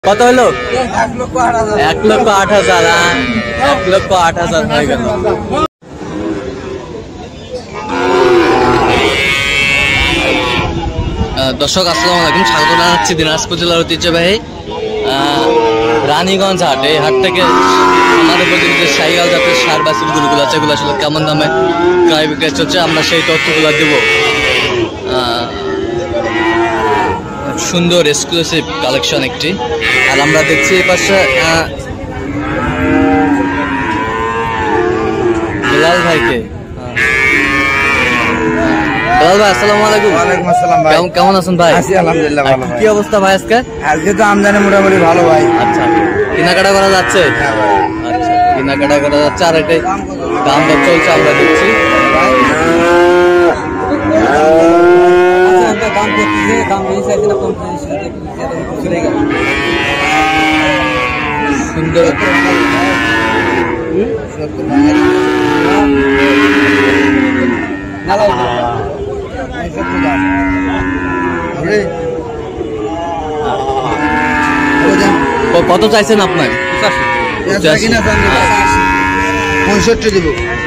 কত হলো? 1,08,000। 1,08,000 হয়ে গেল। দর্শক আসসালামু আলাইকুম, স্বাগত জানাচ্ছি দিনাজপুর জেলার ঐতিহ্যবাহী রানীগঞ্জ হাট। এই হাট থেকে আমাদের প্রতিনিধি সাইয়াল জাতের সার বাছুর গরুগুলো আছে, এগুলো আসলে কেমন দামে ক্রয় বিক্রয় চলছে আমরা সেই তথ্যগুলো দেব। সুন্দর এক্সক্লুসিভ কালেকশন একটি। আর আমরা দেখছি এই পাশে বেলাল ভাইকে। বেলাল ভাই আসসালামু আলাইকুম। ওয়ালাইকুম আসসালাম ভাই, কেমন আছেন ভাই? আছি আলহামদুলিল্লাহ ভালো। কি অবস্থা ভাই আজকে? আজকে তো আমদানি মোটামুটি ভালো ভাই। আচ্ছা, কেনাকাটা করা যাচ্ছে? আচ্ছা, কেনাকাটা করা যাচ্ছে। আর এটাই দাম দর চলছে আমরা দেখছি। সুন্দর কত চাইছেন আপনার? 65 দিব।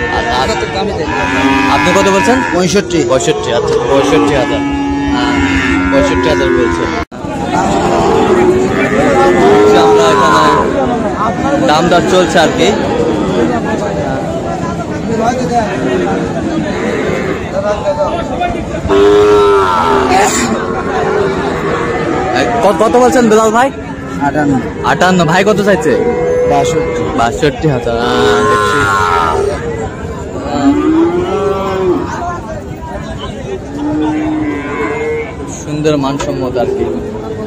আপনি কত বলছেন? 65। 65। আচ্ছা, 65,000। 65,000 বলছেন। আমরা এখানে দাম দর চলছে আর কি। কত বলছেন বেলাল ভাই? 58। ভাই কত চাইছে? 62,000। দেখছি সুন্দর মানসম্মত আর কি।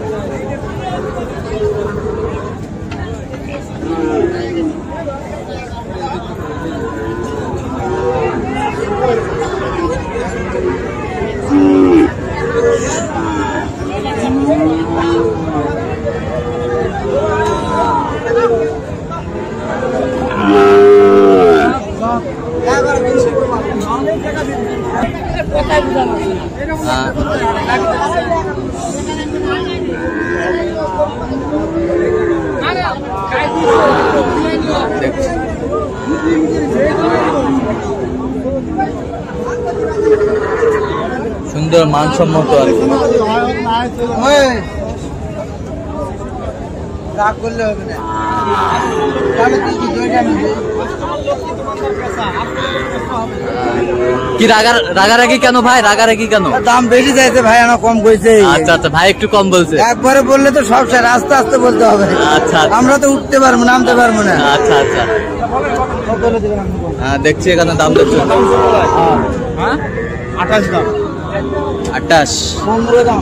সুন্দর মানসম্মত আর কি। কি রাগারাগি কেন ভাই? রাগারাগি কেন? দাম বেশি চাইছে ভাই, আমার কম কইছে। আচ্ছা আচ্ছা, ভাই একটু কম বলছে। একবারে বললে তো সব শেষ, আস্তে আস্তে বলতে হবে। আচ্ছা, আমরা তো উঠতে পারবো, নামতে পারবো না। আচ্ছা আচ্ছা, দেখছি এখানে দাম দেখছি। 28 দাম। 28। 15 দাম।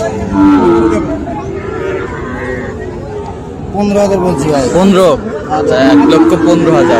15,000 বলছি ভাই। 15। আচ্ছা, 1,15,000।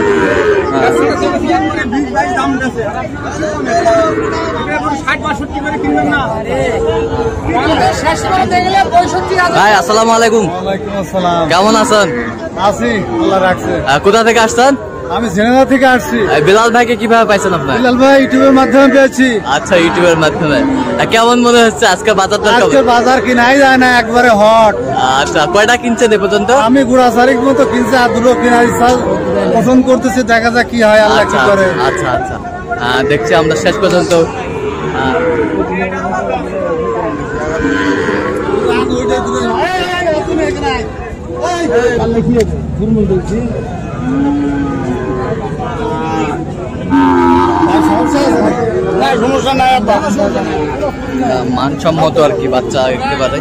ভাই আসসালামু আলাইকুম। কেমন আছেন? আছি, আল্লাহ রাখছে। কোথা থেকে আসছেন? আমি ঝিনাইদহ থেকে আসছি। বিলাল ভাইকে কিভাবে পাইছেন আপনার? বিলাল ভাই ইউটিউবের মাধ্যমে পেয়েছি। আচ্ছা, ইউটিউবের মাধ্যমে। কেমন মনে হচ্ছে আজকে বাজারটা? আজকে বাজার কিনাই যায় না, একবারে হট। আচ্ছা, কয়টা কিনছেন এ পর্যন্ত? আমি গুড়া চারিক মতো কিনছি, আর দুটো কেনার ইচ্ছা পছন্দ করতেছি, দেখা যাক কি হয়, আল্লাহ কি করে। আচ্ছা আচ্ছা, দেখছি আমরা শেষ পর্যন্ত। মানসম্মত আর কি, বাচ্চা একেবারে।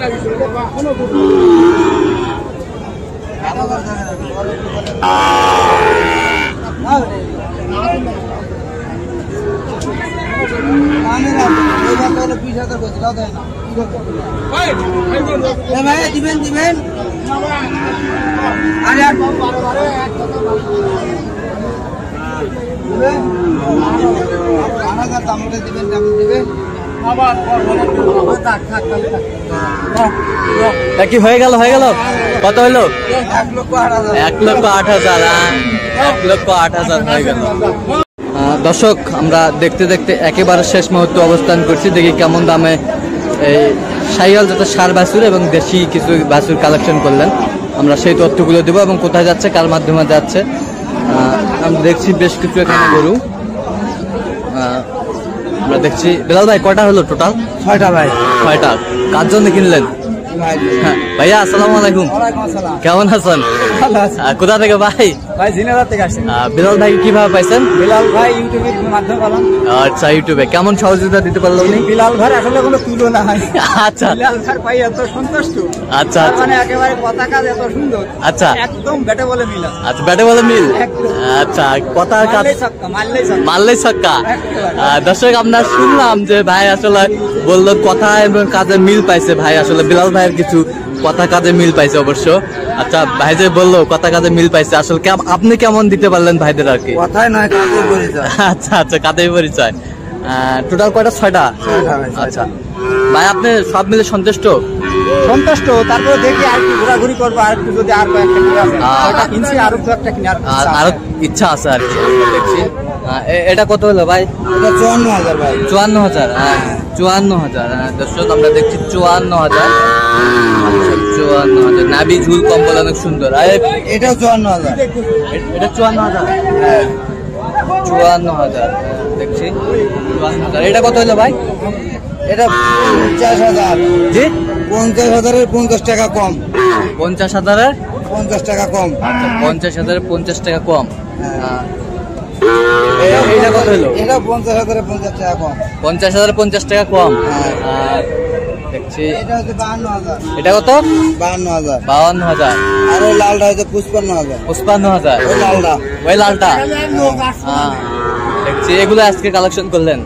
দিবেন কি হয়ে গেল? কত হইলো? 1,08,000। 1,08,000 হয়ে গেল। দর্শক আমরা দেখতে দেখতে একেবারে শেষ মুহূর্তে অবস্থান করছি, দেখি কেমন দামে এই শাহিওয়াল জাতের ষাঁড় বাছুর এবং দেশি কিছু বাছুর কালেকশন করলেন। আমরা সেই তথ্যগুলো দেবো এবং কোথায় যাচ্ছে, কার মাধ্যমে যাচ্ছে। আমরা দেখছি বেশ কিছু এখানে গরু আমরা দেখছি। বেলাল ভাই কয়টা হলো টোটাল? 6টা ভাই। 6টা। কার জন্য কিনলেন? হ্যাঁ ভাইয়া, আসসালামু আলাইকুম। কেমন আছেন? কোথা থেকে ভাই? ভাই ঝিনাইদহ থেকে আসছে। বিলাল ভাই কিভাবে পাইছেন? বিলাল ভাই ইউটিউবের মাধ্যমে পেলাম। আচ্ছা, ইউটিউবে কেমন সহযোগিতা দিতে পারলো উনি? বিলাল ভাই আসলে কোনো তুলনা হয়। আচ্ছা বিলাল ভাই পাই এত সন্তুষ্ট। আচ্ছা আচ্ছা মানে একেবারে কথা কাজ এত সুন্দর। আচ্ছা একদম ব্যাটে বলে মিল। আচ্ছা, ব্যাটে বলে মিল। একদম। আচ্ছা, কথা কাজ মারলেই ছক্কা। মারলেই ছক্কা। দর্শক, আমরা শুনলাম যে ভাই আসলে বললো কথা এবং কাজে মিল পাইছে। ভাই আসলে বিলাল ভাইয়ের কিছু কথা কাজে মিল পাইছে অবশ্য। আচ্ছা, ভাই যে বললো কথা কাজে মিল পাইছে, আসলে আপনি কেমন দিতে পারলেন ভাইদের আর কি? কথাই নয়, কাজে পরিচয়। আচ্ছা আচ্ছা, কাজেই পরিচয়। টোটাল কয়টা? 6টা। আচ্ছা ভাই, আপনি সব মিলে সন্তুষ্ট? সন্তুষ্ট। তারপরে দেখি আর একটু ঘোরাঘুরি করবো, আর একটু যদি আর কয়েকটা কিনে আছে কিনছি, আর একটু একটা কিনে আরো ইচ্ছা আছে আর কি। দেখছি এটা কত হলো ভাই? এটা 54,000 ভাই। 54,000। 54,000। দর্শক, আমরা দেখছি 54,000। 54,000। নাভি ঝুল কম্বল অনেক সুন্দর। এটাও 54,000। এটা 54,000। 54,000 দেখছি। 54,000। এটা কত হলো ভাই? এটা 50,000। জি, 50,000-এর 50 টাকা কম। 50,000-এর 50 টাকা কম। আচ্ছা, 50,000-এর 50 টাকা কম। এটা কত হলো? এটা 50,000-এর 50 টাকা কম। 50,000-এর 50 টাকা কম। আর দেখছি এটা হচ্ছে 52,000। এটা কত? 52,000। 52,000। আর ওই লালটা হচ্ছে 55,000। 55,000। ওই লালটা। ওই লালটা। দেখছি এগুলো আজকে কালেকশন করলেন।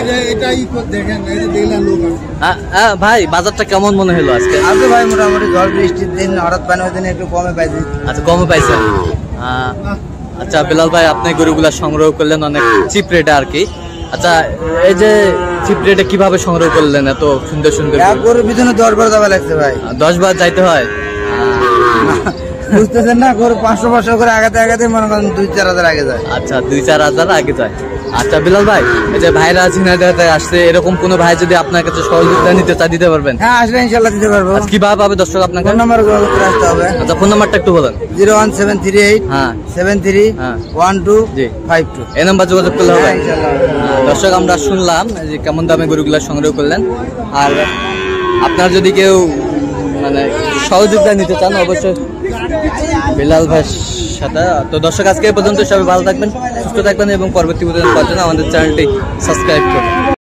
ভাই, বাজারটা কেমন মনে হলো আজকে? আজকে ভাই মোটামুটি ঝড় বৃষ্টির দিন, হঠাৎ পানির দিন একটু কমে পাইছি। আচ্ছা, কমে পাইছেন। আচ্ছা বিলাল ভাই, আপনি গরুগুলা সংগ্রহ করলেন অনেক চিপ রেটে আর কি। আচ্ছা, এই যে চিপ রেটে কিভাবে সংগ্রহ করলেন এত সুন্দর সুন্দর এক গরুর পিছনে 10 বার যাওয়া লাগছে ভাই। 10 বার যাইতে হয়? বুঝতেছেন না, গরু 500 করে আগাতে মনে করেন 2-4 হাজার আগে যায়। আচ্ছা, 2-4 হাজার আগে যায়। আচ্ছা বিলাল ভাই, এই যে ভাইরা ঝিনাইদহে আসছে, এরকম কোন ভাই যদি আপনার কাছে সহযোগিতা নিতে চা দিতে পারবেন? হ্যাঁ, আসলে ইনশাআল্লাহ দিতে পারবো। কিভাবে পাবে দর্শক আপনাকে? ফোন নাম্বার যোগাযোগ করে আসতে হবে। আচ্ছা, ফোন নাম্বারটা একটু বলেন। 01738 হ্যাঁ 731252। এই নাম্বার যোগাযোগ করলে হবে। ইনশাআল্লাহ। দর্শক, আমরা শুনলাম যে কেমন দামে গরুগুলা সংগ্রহ করলেন। আর আপনার যদি কেউ মানে সহযোগিতা নিতে চান, অবশ্যই বিলাল ভাইয়ের সাথে। তো দর্শক, আজকে এই পর্যন্ত। সবাই ভালো থাকবেন, সুস্থ থাকবেন এবং পরবর্তী পর্যন্ত আমাদের চ্যানেলটি সাবস্ক্রাইব করবেন।